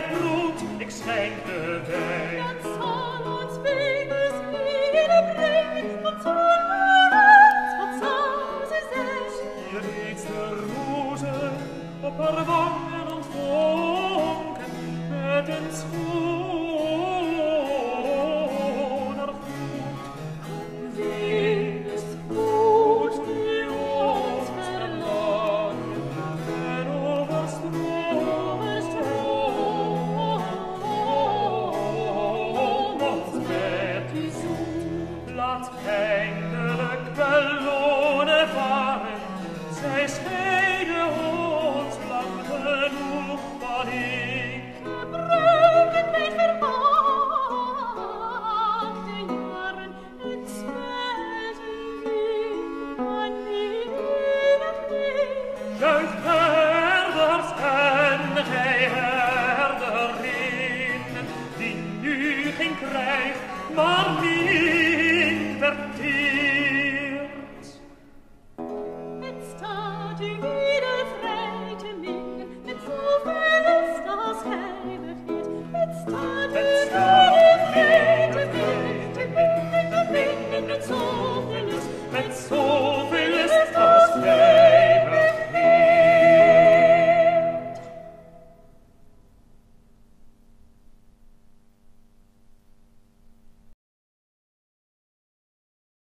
brood, ik schenk de wijn. Dat zal ons vingers vele brengen, wat zal ze zijn? Hier reeds de rozen op haar wangen ontvonken, met een schoner voet. Wie is goed die ons verlangen, En over stroom ons met die zoet. laat eindelijk belonen varen. Zij scheiden ons lang genoeg van ik. Gebruiken mijn verwachte jaren en smelten weer aan die eeuwigheid. Juist herders en gij herderinnen, die nu geen krijgt, maar min verteert. Het staat u